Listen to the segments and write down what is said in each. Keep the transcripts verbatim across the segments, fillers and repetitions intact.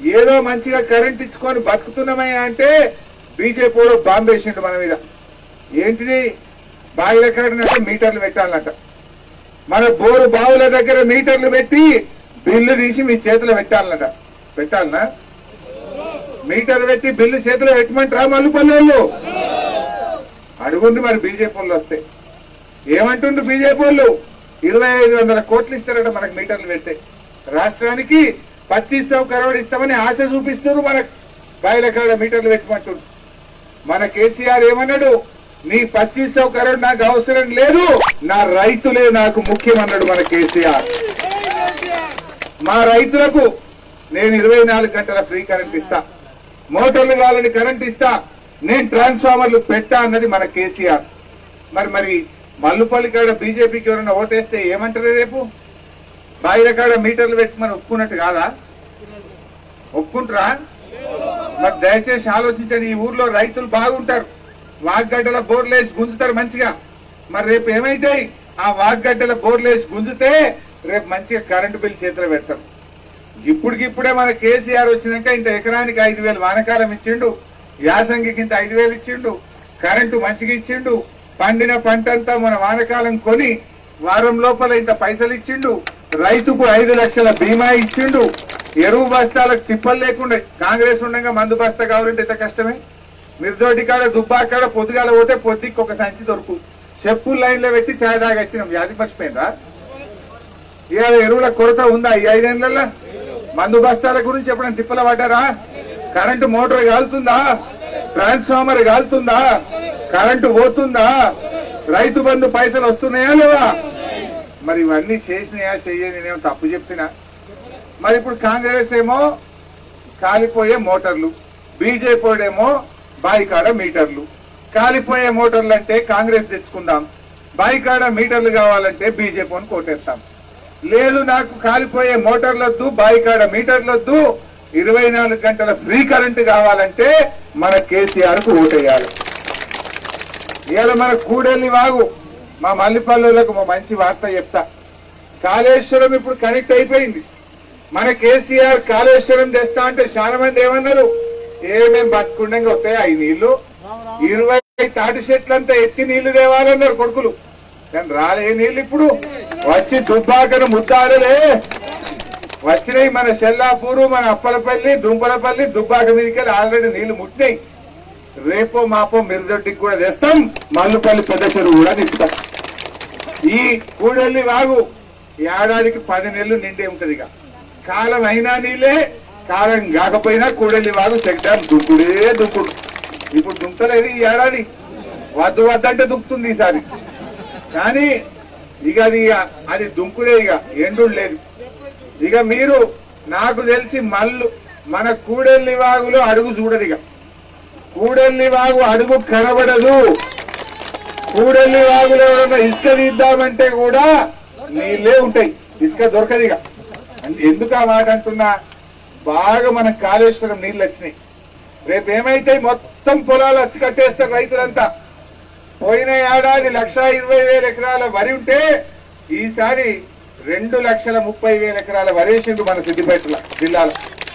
ఏదో మంచిగా కరెంట్ ఇచ్చుకొని బతుకుతున్నామయ్యా అంటే బీజేపీ వాడు బాంబు వేసిండు మన మీద. ఏంటిది? బావిల కాడినట్టు మీటర్లు పెట్టాలంట. మన బోరు బావుల దగ్గర మీటర్లు పెట్టి బిల్లు తీసి మీ చేతిలో పెట్టాలన్నట. పెట్టాలనా? మీటర్ పెట్టి బిల్లు చేతిలో పెట్టమంటారా మల్లుపల్లి వాళ్ళు? అడుగుంది మరి బీజేపీ వాళ్ళు వస్తే. ఏమంటుండ్రు బీజేపీ వాళ్ళు? ఇరవై ఐదు వందల కోట్లు ఇస్తారట మనకు మీటర్లు పెడితే. రాష్ట్రానికి పచ్చీస్ సౌ కరోడ్ ఇస్తామని ఆశ చూపిస్తున్నారు. మనకు బాయిల కాడ మీటర్లు పెట్టమంటున్నారు. మన కేసీఆర్ ఏమన్నాడు? నీ పచ్చీస్ సౌ కరోడ్ నాకు అవసరం లేదు, నా రైతులే నాకు ముఖ్యమన్నాడు మన కేసీఆర్. మా రైతులకు నేను ఇరవై నాలుగు గంటల ఫ్రీ కరెంట్ ఇస్తా, మోటార్లు కావాలని కరెంట్ ఇస్తా, నేను ట్రాన్స్ఫార్మర్లు పెట్టా అన్నది మన కేసీఆర్. మరి మరి మల్లుపల్లి కాడ బీజేపీకి ఎవరైనా ఓటేస్తే ఏమంటారు? రేపు బాయిల కాడ మీటర్లు పెట్టుమని ఒప్పుకున్నట్టు కాదా? ఒప్పుకుంటారా? మరి దయచేసి ఆలోచించండి. ఈ ఊర్లో రైతులు బాగుంటారు, వాగ్గడ్డల బోర్లేసి గుంజుతారు మంచిగా. మరి రేపు ఏమైతాయి? ఆ వాగ్గడ్డల బోర్లేసి గుంజితే రేపు మంచిగా కరెంటు బిల్ చేతిలో పెడతారు. ఇప్పటికిప్పుడే మన కేసీఆర్ వచ్చినాక ఇంత ఎకరానికి ఐదు వేలు వానకాలం ఇచ్చిండు, యాసంగికి ఇంత ఐదు వేలు ఇచ్చిండు, కరెంటు మంచిగా ఇచ్చిండు, పండిన పంటంతా మన వానకాలం కొని వారం లోపల ఇంత పైసలు ఇచ్చిండు, రైతుకు ఐదు లక్షల బీమా ఇచ్చిండు, ఎరువు బస్తాలకు తిప్పలు లేకుండా. కాంగ్రెస్ ఉండగా మందు బస్తా కావాలంటే ఇంత కష్టమే. నిర్దోటి కాడ దుబ్బా కాడ పొద్దుగాల పోతే పొద్దుకి ఒక సంచి దొరుకు, చెప్పులు లైన్ లో పెట్టి ఛాయ్ దాకా వచ్చినాం. వ్యాధి మర్చిపోయిందా? ఇవాళ ఎరువుల కొరత ఉందా ఈ ఐదేళ్లలో? మందు బస్తాల గురించి ఎప్పుడైనా తిప్పల పడ్డారా? కరెంటు మోటార్ కాలుతుందా? ట్రాన్స్ఫార్మర్ కాలుతుందా? కరెంటు పోతుందా? రైతు బంధు పైసలు వస్తున్నాయా లేవా? మరి ఇవన్నీ చేసినాయా చెయ్యని నేనేమో తప్పు చెప్తున్నా? మరి ఇప్పుడు కాంగ్రెస్ ఏమో కాలిపోయే మోటార్లు, బీజేపీ ఏమో బాయికాడ మీటర్లు. కాలిపోయే మోటార్లు అంటే కాంగ్రెస్ తెచ్చుకుందాం, బాయికాడ మీటర్లు కావాలంటే బీజేపీని కోటేస్తాం. లేదు, నాకు కాలిపోయే మోటార్లొద్దు, బాయికాడ మీటర్లొద్దు, ఇరవై నాలుగు గంటల ఫ్రీ కరెంటు కావాలంటే మన కేసీఆర్ కు ఓటేయాలి. ఇవాళ మన కూడెల్లి వాగు మా మల్లిపల్లులకు మా మంచి వార్త చెప్తా. కాళేశ్వరం ఇప్పుడు కనెక్ట్ అయిపోయింది. మన కేసీఆర్ కాళేశ్వరం తెస్తా అంటే చాలా మంది ఏమన్నారు? ఏమేం బతుకుండంగా వస్తాయి అవి నీళ్లు, ఇరవై తాటి చెట్లంతా ఎత్తి నీళ్లు తేవాలన్నారు కొడుకులు. కానీ రాలే నీళ్లు. ఇప్పుడు వచ్చి దుబ్బాకను ముద్దాడలే వచ్చినాయి. మన షెల్లాపూరు, మన అప్పలపల్లి, దుంపలపల్లి, దుబ్బాక మీదకెళ్ళి ఆల్రెడీ నీళ్లు ముట్టినాయి. రేపో మాపో మిరుదొడ్డికి కూడా తెస్తాం, మల్లుపల్లి పెద్ద చెరువు కూడా నింపుతాం. ఈ కూడెల్లి వాగు ఏడాదికి పది నెలలు నిండే ఉంటది. ఇక కాలం అయినా నీళ్ళే, కాలం కాకపోయినా కూడెల్లి వాగు చెక్ డ్యాం దుక్కుడే దుక్కుడు. ఇప్పుడు దుంకలేదు ఈ ఏడాది, వద్దు వద్దంటే దుక్కుతుంది ఈసారి. కానీ ఇక అది అది దుంకుడే, ఇక ఎండు లేదు. ఇక మీరు నాకు తెలిసి మల్లు మన కూడెల్లి వాగులో అడుగు చూడదు. ఇక కూడెల్లి వాగు అడుగు కనబడదు. కూడెల్లి వాగులో ఎవరన్నా ఇసుక తీద్దామంటే కూడా నీళ్ళే ఉంటాయి, ఇసుక దొరకదు. ఇక ఎందుకు ఆ మాట అంటున్నా? బాగా మనకు కాళేశ్వరం నీళ్ళు వచ్చినాయి. రేపు ఏమైతే మొత్తం పొలాలు వచ్చి కట్టేస్తారు రైతులంతా. పోయిన ఏడాది లక్ష ఇరవై వేల ఎకరాల వరి ఉంటే ఈసారి రెండు లక్షల ముప్పై వేల ఎకరాల వరేసిండు మన సిద్దిపేట జిల్లాలో.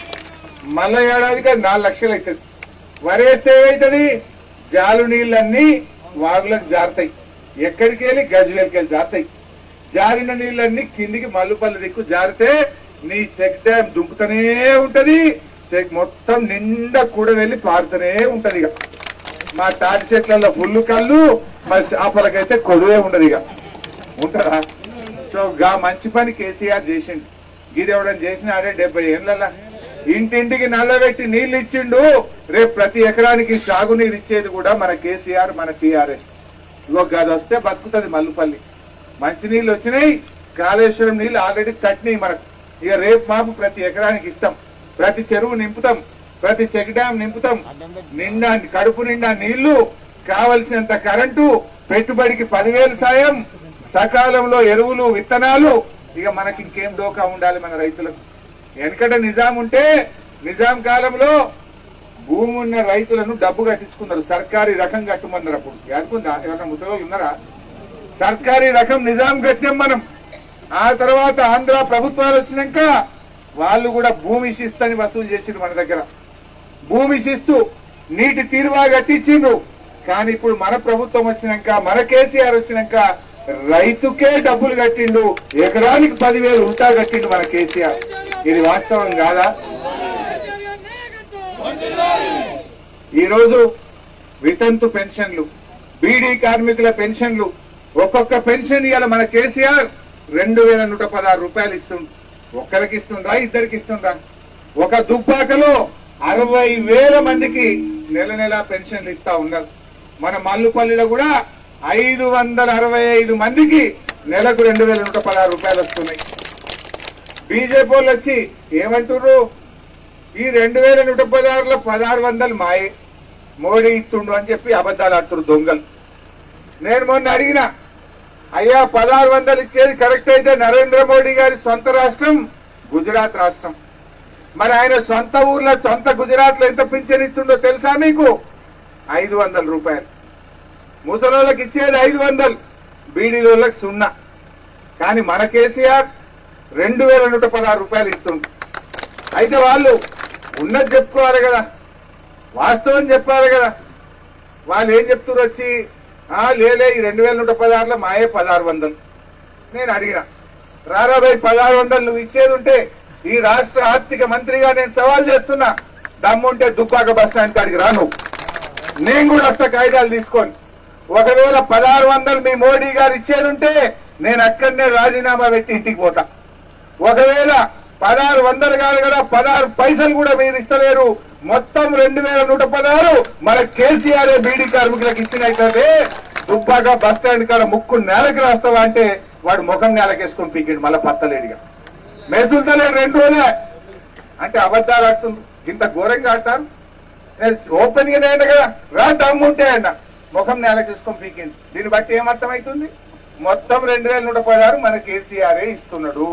మళ్ళా ఏడాదికి నాలుగు లక్షలు అవుతుంది. వరేస్తే ఏమవుతుంది? జాలు నీళ్ళన్నీ వాగులకు జారుతాయి, ఎక్కడికి వెళ్ళి గజ్వేల్కి వెళ్ళి జారుతాయి. జారిన నీళ్ళన్నీ కిందికి మల్లుపల్లి దిక్కు జారితే నీ చెక్ డ్యాం దుంకుతూనే ఉంటది, చెక్ మొత్తం నిండా కూడా వెళ్ళి పారుతూనే ఉంటది. ఇక మా తాటి చెట్లలో ఫుల్లు కళ్ళు, మా చేపలకైతే కొదువే ఉండదు. ఇక ఉంటదా? సో గా మంచి పని కేసీఆర్ చేసిండు. గిదెవడం చేసిన ఆడే డెబ్బై ఏళ్ళ ఇంటింటికి నల్లబెట్టి నీళ్లు ఇచ్చిండు. రేపు ప్రతి ఎకరానికి సాగునీరు ఇచ్చేది కూడా మన కేసీఆర్, మన టీఆర్ఎస్. ఇగో గది వస్తే బతుకుతుంది మల్లుపల్లి. మంచి నీళ్ళు వచ్చినాయి, కాళేశ్వరం నీళ్ళు ఆల్రెడీ కట్టినాయి మనకు. ఇక రేపు మాపు ప్రతి ఎకరానికి ఇస్తాం, ప్రతి చెరువు నింపుతాం, ప్రతి చెక్ డ్యాం నింపుతాం. నిండా కడుపు నిండా నీళ్లు, కావలసినంత కరెంటు, పెట్టుబడికి పదివేలు సాయం, సకాలంలో ఎరువులు, విత్తనాలు. ఇక మనకి ఇంకేం డోకా ఉండాలి మన రైతులకు? వెనకట నిజాం ఉంటే నిజాం కాలంలో భూమి ఉన్న రైతులను డబ్బు కట్టించుకున్నారు, సర్కారీ రకం కట్టమన్నారు. అప్పుడు అనుకుందా? ఎవరైనా ముసలి ఉన్నారా? సర్కారీ రకం నిజాం కట్టాం మనం. ఆ తర్వాత ఆంధ్ర ప్రభుత్వాలు వచ్చినాక వాళ్ళు కూడా భూమి శిస్తని వసూలు చేసిండ్రు మన దగ్గర. భూమి శిస్తు నీటి తీరువా కట్టించిండ్రు. కానీ ఇప్పుడు మన ప్రభుత్వం వచ్చినాక, మన కేసీఆర్ వచ్చినాక రైతుకే డబ్బులు కట్టిండు. ఎకరానికి పదివేలు ఉంటా కట్టిండు మన కేసీఆర్. ఇది వాస్తవం కాదా? ఈరోజు వితంతు పెన్షన్లు, బీడీ కార్మికుల పెన్షన్లు, ఒక్కొక్క పెన్షన్ ఇవాళ మన కేసీఆర్ రెండు వేల నూట పదహారు రూపాయలు ఇస్తుండ్రు. ఒక్కరికి ఇస్తుండ్రా, ఇద్దరికి ఇస్తుండ్రా? ఒక దుబ్బాకలో అరవై వేల మందికి నెల నెల పెన్షన్లు ఇస్తా ఉన్నారు. మన మల్లుపల్లిలో కూడా ఐదు వందల అరవై ఐదు మందికి నెలకు రెండు వేల నూట పదహారు రూపాయలు వస్తున్నాయి. బీజేపీ వాళ్ళు వచ్చి ఏమంటున్నారు? ఈ రెండు వేల నూట పదహారులో పదహారు వందలు మాయే, మోడీ ఇస్తుండు అని చెప్పి అబద్ధాలు ఆడుతున్నారు దొంగలు. నేను మొన్న అడిగిన, అయ్యా పదహారు వందలు ఇచ్చేది కరెక్ట్ అయితే నరేంద్ర మోడీ గారి సొంత రాష్ట్రం గుజరాత్ రాష్ట్రం. మరి ఆయన సొంత ఊర్లో సొంత గుజరాత్ లో ఎంత పింఛన్ ఇస్తుండో తెలుసా మీకు? ఐదు వందల రూపాయలు. ముసలోళ్ళకి ఇచ్చేది ఐదు వందలు, బీడీలోళ్ళకి సున్నా. కానీ మన కేసీఆర్ రెండు వేల నూట పదహారు రూపాయలు ఇస్తుంది. అయితే వాళ్ళు ఉన్నది చెప్పుకోవాలి కదా, వాస్తవం చెప్పాలి కదా. వాళ్ళు ఏం చెప్తున్నారు వచ్చి, ఆ లేలే ఈ రెండు వేల నూట పదహారులో మాయే పదహారు వందలు. నేను అడిగిన, రారా భాయ్ పదహారు వందలు నువ్వు ఇచ్చేది ఉంటే ఈ రాష్ట్ర ఆర్థిక మంత్రిగా నేను సవాల్ చేస్తున్నా, దమ్ముంటే దుబ్బాక బస్ స్టాండ్ కాడికి రా నువ్వు, నేను కూడా వస్తా కాగితాలు తీసుకొని. ఒకవేళ పదహారు వందలు మీ మోడీ గారు ఇచ్చేది ఉంటే నేను అక్కడనే రాజీనామా పెట్టి ఇంటికి పోతా. ఒకవేళ పదహారు వందలు కాదు కదా, పదహారు పైసలు కూడా మీరు ఇస్తలేరు, మొత్తం రెండు వేల నూట పదహారు మన కేసీఆర్ బీడీ కార్మికులకు ఇచ్చినట్లయితే దుబ్బాక బస్ స్టాండ్ కాడ ముక్కు నేలకి రాస్తావా అంటే వాడు ముఖం నేలకేసుకొని పీకిండు మళ్ళీ పత్తలేడిగా. మెసులుతలేడు రెండు రోజులే అంటే అబద్ధాలు ఆడుతుంది. ఇంత ఘోరంగా ఆడతారు. నేను ఓపెన్ గానే అంట కదా, రా దమ్ముంటే అంట, ముఖం నేలకేసుకొని పీకిండు. దీన్ని బట్టి ఏమర్థమవుతుంది? మొత్తం రెండు వేల నూట పదహారు మన కేసీఆరే ఇస్తున్నాడు.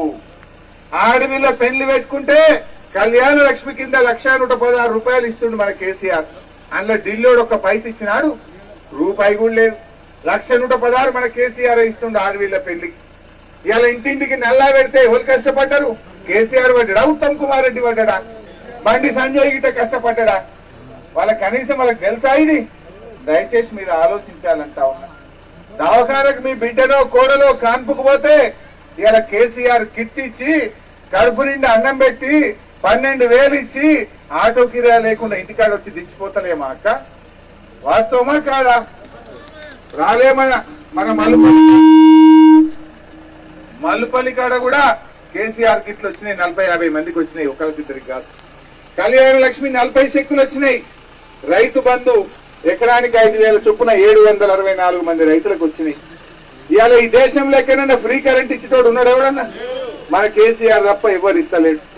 ఆడవిలో పెళ్లి పెట్టుకుంటే కళ్యాణ లక్ష్మి కింద లక్ష నూట పదహారు రూపాయలు ఇస్తుండు మన కేసీఆర్. అందులో ఢిల్లీలో ఒక పైస ఇచ్చినాడు, రూపాయి కూడా లేదు. లక్ష నూట పదహారు మన కేసీఆర్ ఇస్తుండు ఆడవిళ్ళ పెళ్లికి. ఇలా ఇంటింటికి నల్లా పెడితే ఎవరు కష్టపడ్డారు? కేసీఆర్ పడ్డా, ఉత్తమ్ కుమార్ రెడ్డి పడ్డా, బండి సంజయ్ గిట్ట కష్టపడ్డా? వాళ్ళ కనీసం వాళ్ళకి తెలుసా ఇది? దయచేసి మీరు ఆలోచించాలంటా ఉన్నా. దవాఖానకు మీ బిడ్డనో కోడలో కాన్పుకు పోతే ఇలా కేసీఆర్ కిట్ ఇచ్చి కడుపు నిండా అన్నం పెట్టి పన్నెండు వేలు ఇచ్చి ఆటో కిరా లేకుండా ఇంటికాడ వచ్చి దించిపోతలేమా అక్క? వాస్తవమా కాదా? రాలేమన్నా మన మల్లుపల్లి మల్లుపల్లి కాడ కూడా కేసీఆర్ కిట్లు వచ్చినాయి, నలభై యాభై మందికి వచ్చినాయి, ఒకరిద్దరికి కాదు. కళ్యాణ లక్ష్మి నలభై శక్తులు వచ్చినాయి. రైతు బంధు ఎకరానికి ఐదు వేల చొప్పున ఏడు వందల అరవై నాలుగు మంది రైతులకు వచ్చినాయి. ఇవాళ ఈ దేశంలో ఎక్కడైనా ఫ్రీ కరెంట్ ఇచ్చేటోడు ఉన్నాడు ఎవడన్నా? మన కేసీఆర్ తప్ప ఎవరు ఇస్తలేడు.